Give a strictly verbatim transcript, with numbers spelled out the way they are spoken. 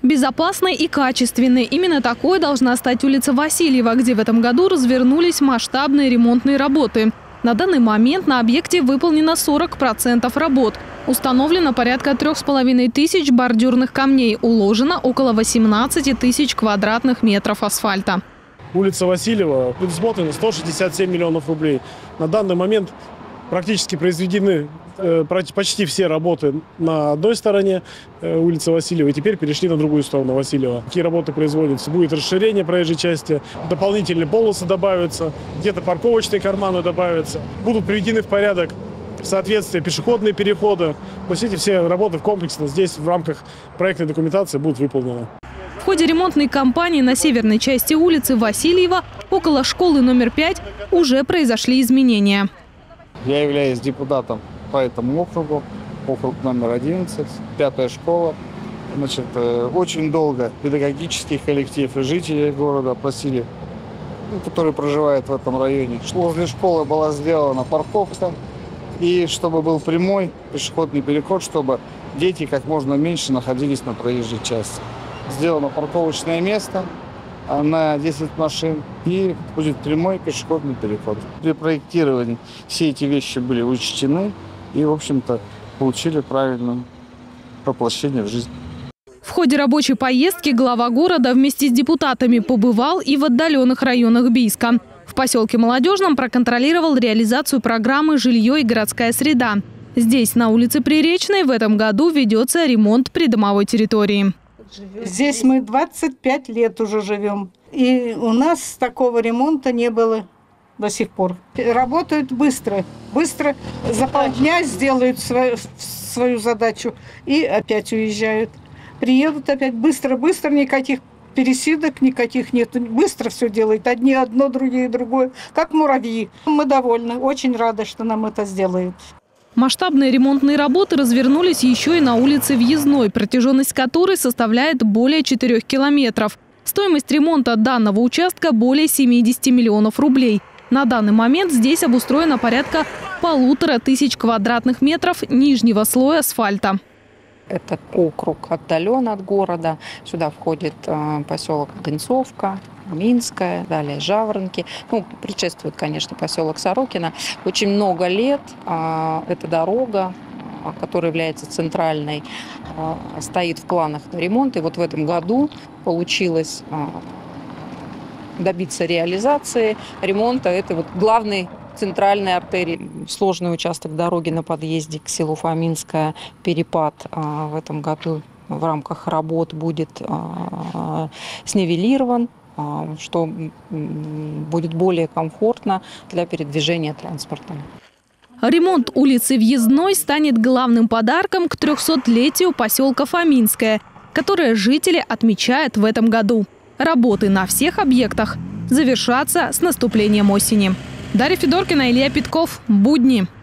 Безопасной и качественной. Именно такой должна стать улица Васильева, где в этом году развернулись масштабные ремонтные работы. На данный момент на объекте выполнено сорок процентов работ. Установлено порядка трех с половиной тысяч бордюрных камней. Уложено около восемнадцати тысяч квадратных метров асфальта. Улица Васильева предусмотрено сто шестьдесят семь миллионов рублей. На данный момент практически произведены э, почти все работы на одной стороне э, улицы Васильева. И теперь перешли на другую сторону Васильева. Какие работы производятся? Будет расширение проезжей части, дополнительные полосы добавятся, где-то парковочные карманы добавятся. Будут приведены в порядок в соответствии пешеходные переходы. То есть эти все работы комплексно здесь в рамках проектной документации будут выполнены. В ходе ремонтной кампании на северной части улицы Васильева около школы номер пять уже произошли изменения. Я являюсь депутатом по этому округу, округ номер одиннадцать, пятая школа. Значит, очень долго педагогический коллектив и жители города просили, которые проживают в этом районе. Возле школы была сделана парковка, и чтобы был прямой пешеходный переход, чтобы дети как можно меньше находились на проезжей части. Сделано парковочное место на десять машин, и будет прямой пешеходный переход. При проектировании все эти вещи были учтены и, в общем-то, получили правильное воплощение в жизнь. В ходе рабочей поездки глава города вместе с депутатами побывал и в отдаленных районах Бийска. В поселке Молодежном проконтролировал реализацию программы «Жилье и городская среда». Здесь, на улице Приречной, в этом году ведется ремонт придомовой территории. Здесь мы двадцать пять лет уже живем. И у нас такого ремонта не было до сих пор. Работают быстро. Быстро за полдня сделают свою, свою задачу и опять уезжают. Приедут опять быстро-быстро, никаких пересидок, никаких нет. Быстро все делают. Одни одно, другие другое. Как муравьи. Мы довольны. Очень рады, что нам это сделают. Масштабные ремонтные работы развернулись еще и на улице Въездной, протяженность которой составляет более четырёх километров. Стоимость ремонта данного участка более семидесяти миллионов рублей. На данный момент здесь обустроено порядка полутора тысяч квадратных метров нижнего слоя асфальта. Этот округ отдален от города. Сюда входит э, поселок Гонцовка, Минская, далее Жаворонки. Ну, предшествует, конечно, поселок Сорокино. Очень много лет э, эта дорога, которая является центральной, э, стоит в планах на ремонт. И вот в этом году получилось э, добиться реализации ремонта этой вот главной центральной артерии. Сложный участок дороги на подъезде к селу Фоминское, перепад а, в этом году в рамках работ будет а, снивелирован, а, что м, будет более комфортно для передвижения транспорта. Ремонт улицы Въездной станет главным подарком к трехсотлетию поселка Фоминское, которое жители отмечают в этом году. Работы на всех объектах завершатся с наступлением осени. Дарья Федоркина, Илья Питков. Будни.